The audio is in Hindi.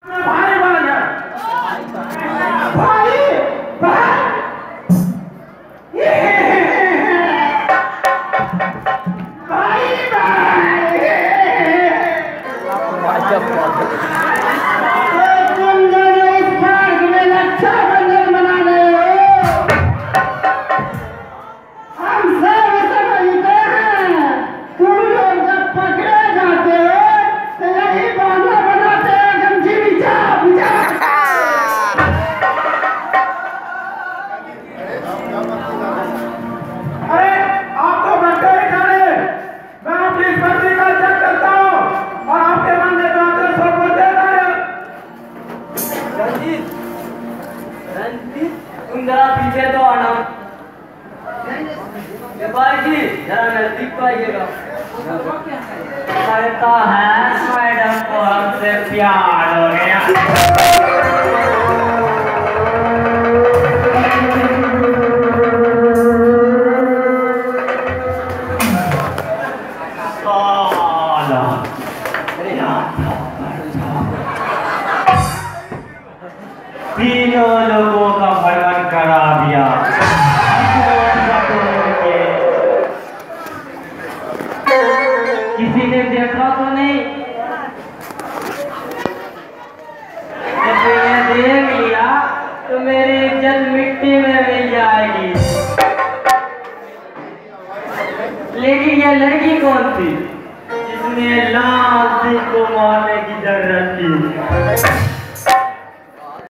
भाई बन गया। भाई भाई तुम जरा पीछे तो आना। भाई जी जरा नजदीक तो आइएगा। लगता है मैडम को हमसे प्यार हो गया। तीनों लोगों का भ्रमण करा दिया। किसी ने देखा तो नहीं? किसी ने देख लिया तो मेरी इज्जत मिट्टी में मिल जाएगी। लेकिन ये लड़की कौन थी जिसने लाल सिंह को मारने की जरूरत थी?